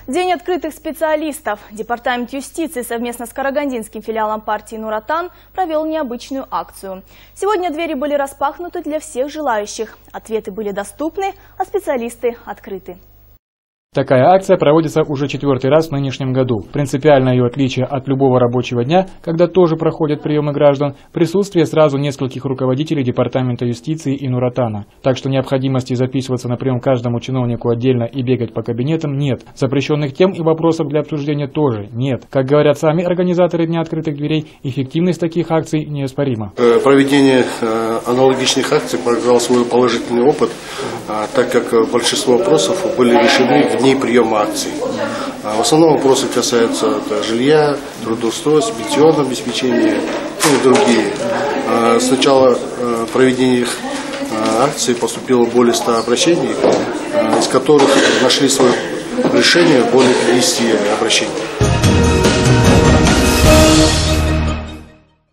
День открытых специалистов. Департамент юстиции совместно с карагандинским филиалом партии «Нур Отан» провел необычную акцию. Сегодня двери были распахнуты для всех желающих. Ответы были доступны, а специалисты открыты. Такая акция проводится уже 4-й раз в нынешнем году. Принципиальное ее отличие от любого рабочего дня, когда тоже проходят приемы граждан, присутствие сразу нескольких руководителей Департамента юстиции и Нур Отана. Так что необходимости записываться на прием каждому чиновнику отдельно и бегать по кабинетам нет. Запрещенных тем и вопросов для обсуждения тоже нет. Как говорят сами организаторы Дня открытых дверей, эффективность таких акций неоспорима. Проведение аналогичных акций показало свой положительный опыт, так как большинство вопросов были решены в дни приема акций. В основном вопросы касаются жилья, трудоустройства, пенсионного обеспечения и другие. С начала проведения акций поступило более 100 обращений, из которых нашли свое решение более 50 обращений.